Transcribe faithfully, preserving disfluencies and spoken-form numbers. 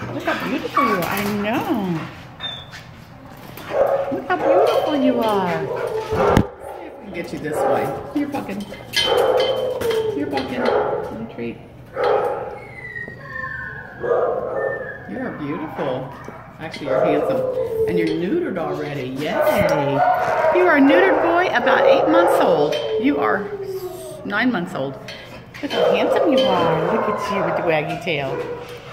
Look how beautiful you are. I know. Look how beautiful you are. Let's see if we can get you this way. You're bucking. You're bucking. Little treat. You're beautiful. Actually, you're handsome. And you're neutered already. Yay. You are a neutered boy, about eight months old. You are nine months old. Look how handsome you are. Look at you with the waggy tail.